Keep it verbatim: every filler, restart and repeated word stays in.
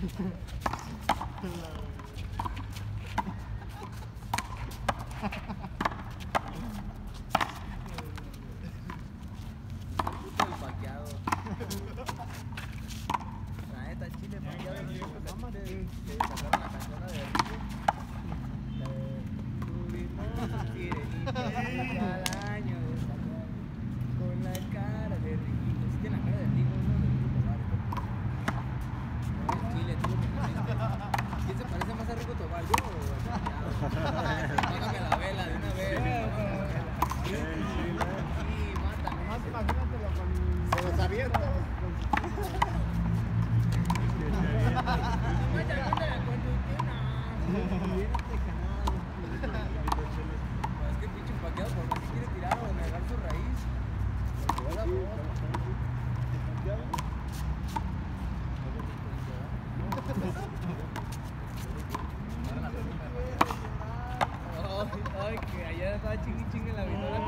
La neta, Chile paqueado el tiempo que sacaron la canción de Rico. La de tuvimos un sirenito al año de sacar con la cara de Riquito. Si tiene la cara de Rico, uno de Rico Tobar. No, Chile, tú me dijiste. ¿Quién se parece más a Rico Tobar? ¿Yo o el paqueado? Págame la vela de una vez. Sí, mátame. Más imagínatelo con... Se los aviento. Es que el pinche paqueado por más que quiere tirar o negar su raíz. Porque va la voz. Ay, ay, que allá estaba chingui chingue en la vitola.